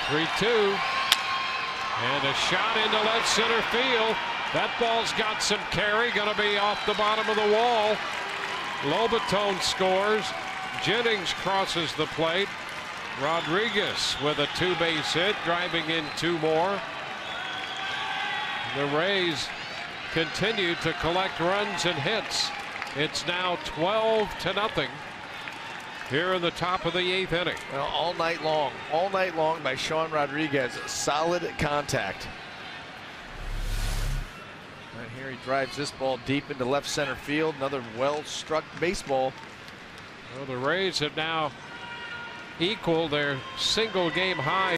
3-2. And a shot into left center field. That ball's got some carry. Going to be off the bottom of the wall. Lobaton scores. Jennings crosses the plate. Rodriguez with a two-base hit, driving in two more. The Rays continue to collect runs and hits. It's now 12-0 here in the top of the 8th inning. Well, all night long by Sean Rodriguez. Solid contact. Right here he drives this ball deep into left center field. Another well-struck baseball. Well, the Rays have now equaled their single game high